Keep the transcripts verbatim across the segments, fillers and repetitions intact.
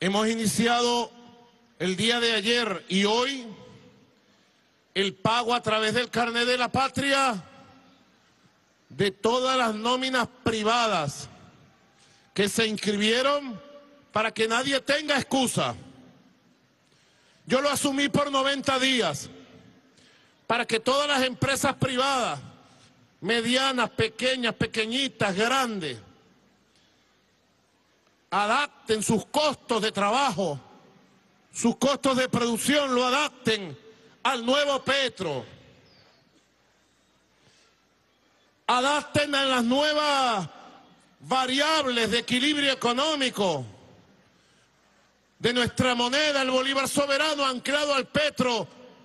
Hemos iniciado el día de ayer y hoy el pago a través del carnet de la patria de todas las nóminas privadas que se inscribieron para que nadie tenga excusa. Yo lo asumí por noventa días para que todas las empresas privadas, medianas, pequeñas, pequeñitas, grandes, adapten sus costos de trabajo, sus costos de producción, lo adapten al nuevo Petro. Adapten a las nuevas variables de equilibrio económico de nuestra moneda, el bolívar soberano anclado al Petro,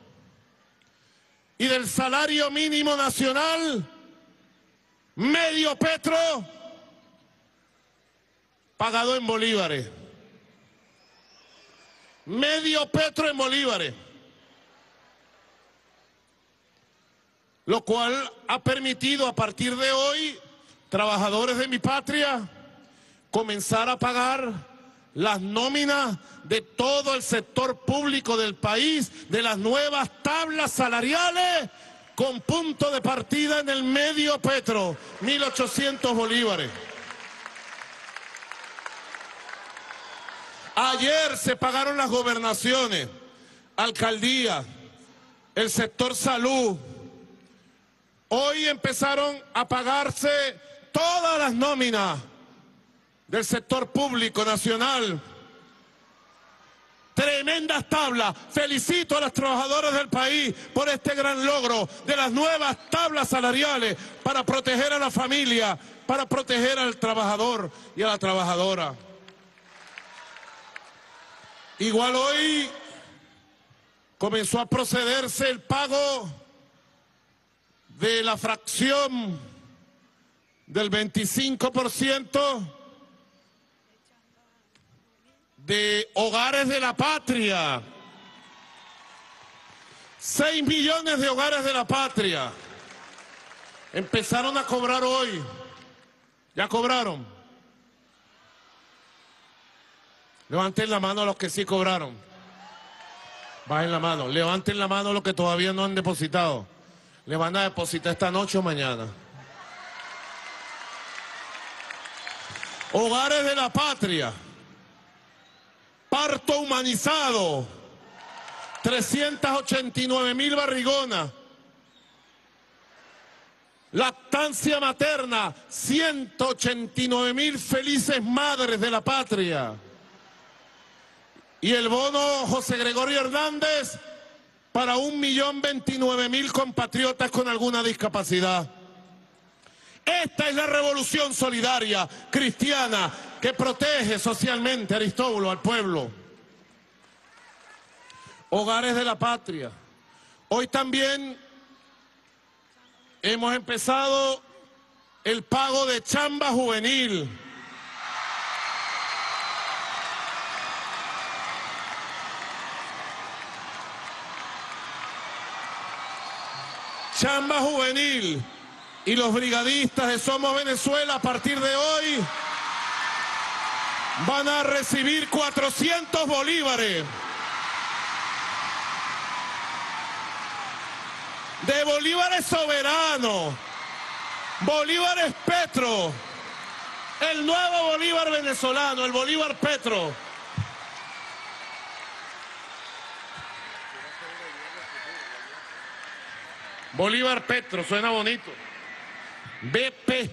y del salario mínimo nacional, medio Petro, pagado en bolívares. Medio Petro en bolívares. Lo cual ha permitido a partir de hoy, trabajadores de mi patria, comenzar a pagar las nóminas de todo el sector público del país, de las nuevas tablas salariales, con punto de partida en el medio Petro, mil ochocientos bolívares. Ayer se pagaron las gobernaciones, alcaldías, el sector salud. Hoy empezaron a pagarse todas las nóminas del sector público nacional. Tremendas tablas. Felicito a los trabajadores del país por este gran logro de las nuevas tablas salariales para proteger a la familia, para proteger al trabajador y a la trabajadora. Igual hoy comenzó a procederse el pago de la fracción del veinticinco por ciento de hogares de la patria. Seis millones de hogares de la patria empezaron a cobrar hoy. ¿Ya cobraron? Levanten la mano los que sí cobraron. Bajen la mano. Levanten la mano los que todavía no han depositado. Le van a depositar esta noche o mañana. Hogares de la patria. Parto humanizado. trescientas ochenta y nueve mil barrigonas. Lactancia materna. ciento ochenta y nueve mil felices madres de la patria. Y el bono José Gregorio Hernández para un millón veintinueve mil compatriotas con alguna discapacidad. Esta es la revolución solidaria, cristiana, que protege socialmente, Aristóbulo, al pueblo. Hogares de la patria. Hoy también hemos empezado el pago de chamba juvenil. Chamba juvenil, y los brigadistas de Somos Venezuela a partir de hoy van a recibir cuatrocientos bolívares de bolívares soberanos, bolívares Petro, el nuevo bolívar venezolano, el bolívar Petro. Bolívar Petro, suena bonito. B P.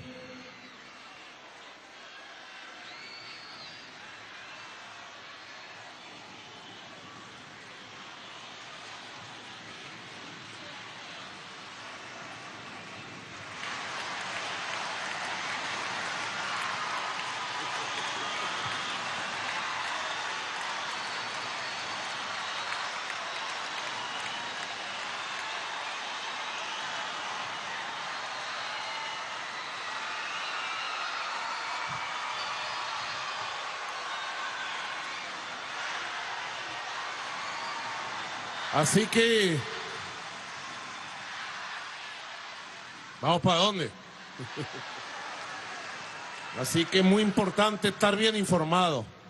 Así que, ¿vamos para dónde? Así que es muy importante estar bien informado.